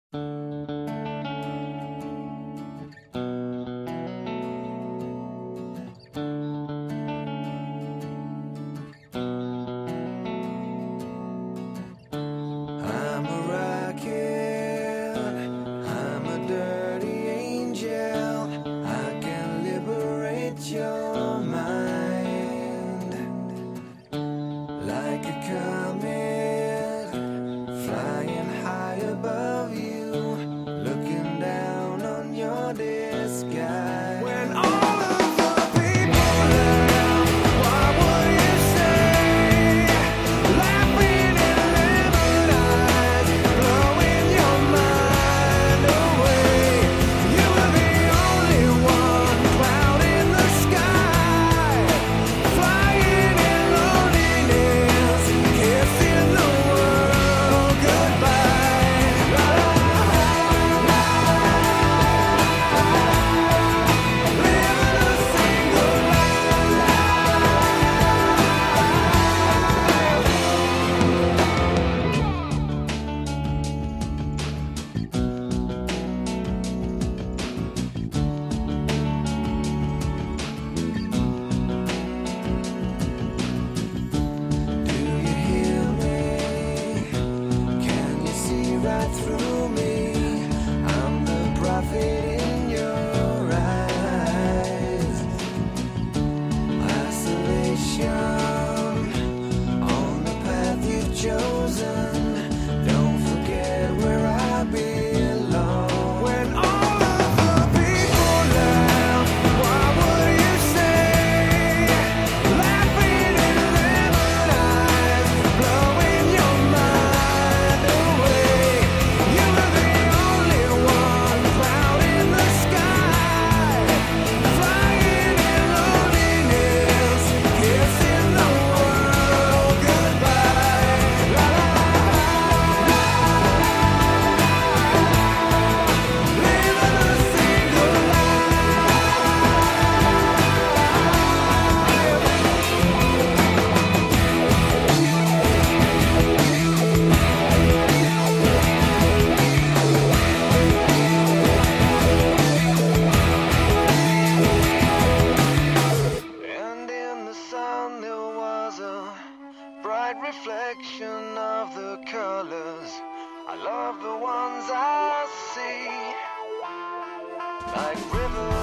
I'm a rocket, I'm a dirty angel. I can liberate your mind like a comet, flying high above you, looking down on your disguise. When all of the people laugh, what will you say? Laughing in Lemoneyez, blowing your mind away. You were the only one cloud in the sky, flying in loneliness, kissing the world goodbye. Living a single Do you hear me? Can you see right through me? I'm the prophet in your eyes. Isolation on the path you've chosen. Don't forget where I belong. When all of the people laugh, what will you say? Laughing in Lemoneyez, blowing your mind away. You were the only one cloud in the sky, flying in loneliness, kissing the world goodbye. La la la la, living a single And in the sun there was a bright reflection of the colors. I love the ones I see, like rivers